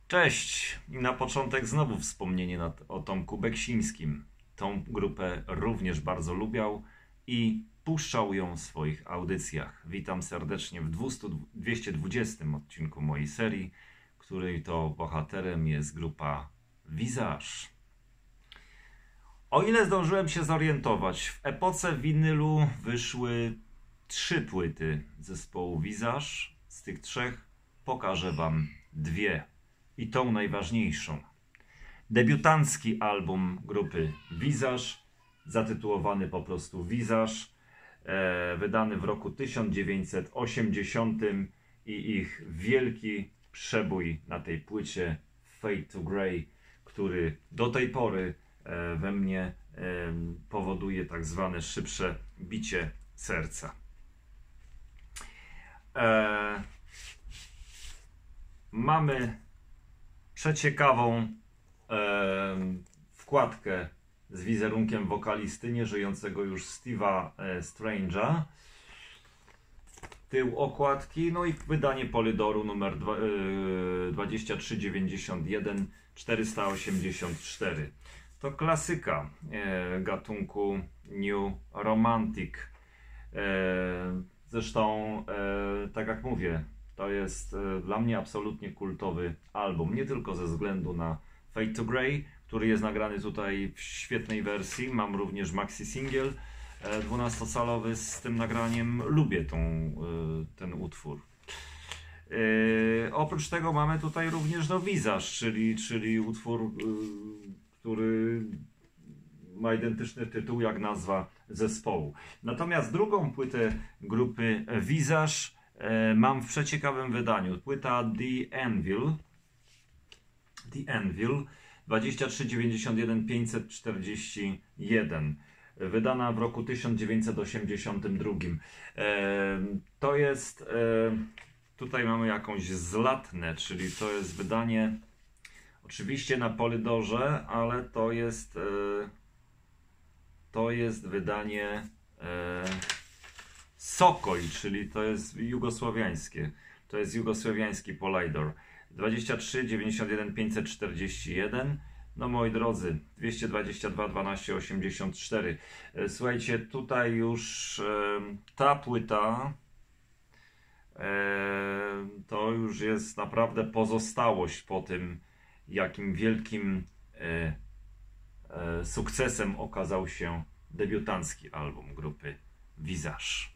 Cześć! I na początek znowu wspomnienie o Tomku Beksińskim. Tą grupę również bardzo lubiał i puszczał ją w swoich audycjach. Witam serdecznie w 220 odcinku mojej serii, której to bohaterem jest grupa Visage. O ile zdążyłem się zorientować, w epoce winylu wyszły 3 płyty zespołu Visage. Z tych 3 pokażę Wam 2. I tą najważniejszą. Debiutancki album grupy Visage, zatytułowany po prostu Visage, wydany w roku 1980 i ich wielki przebój na tej płycie Fade to Grey, który do tej pory we mnie powoduje tak zwane szybsze bicie serca. Mamy przeciekawą wkładkę z wizerunkiem wokalisty, nieżyjącego już Steve'a Strange'a. Tył okładki, no i wydanie Polydoru numer 2391 484. To klasyka gatunku New Romantic. Zresztą, tak jak mówię, to jest dla mnie absolutnie kultowy album. Nie tylko ze względu na Fade to Grey, który jest nagrany tutaj w świetnej wersji. Mam również maxi single 12-calowy z tym nagraniem. Lubię ten utwór. Oprócz tego mamy tutaj również Visage, czyli utwór, który ma identyczny tytuł jak nazwa zespołu. Natomiast drugą płytę grupy Visage mam w przeciekawym wydaniu. Płyta The Anvil 2391 541, wydana w roku 1982. To jest, tutaj mamy jakąś zlatnę, czyli to jest wydanie oczywiście na Polydorze, ale to jest wydanie Sokoj, czyli to jest jugosłowiańskie. To jest jugosłowiański Polydor. 23 91 541. No moi drodzy, 222 12 84. Słuchajcie, tutaj już ta płyta to już jest naprawdę pozostałość po tym, jakim wielkim sukcesem okazał się debiutancki album grupy Visage.